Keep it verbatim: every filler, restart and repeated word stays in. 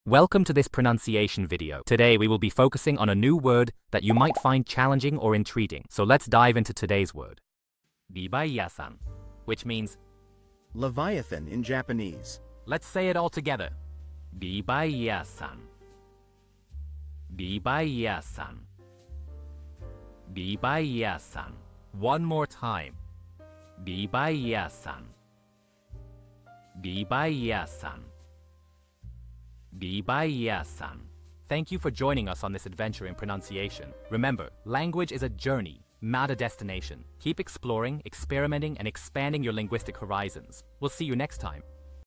Welcome to this pronunciation video. Today we will be focusing on a new word that you might find challenging or intriguing. So let's dive into today's word. Rivuaiasan, which means Leviathan in Japanese. Let's say it all together. Rivuaiasan. Rivuaiasan. Rivuaiasan. One more time. Rivuaiasan. Rivuaiasan. Rivuaiasan. Thank you for joining us on this adventure in pronunciation. Remember, language is a journey, not a destination. Keep exploring, experimenting, and expanding your linguistic horizons. We'll see you next time.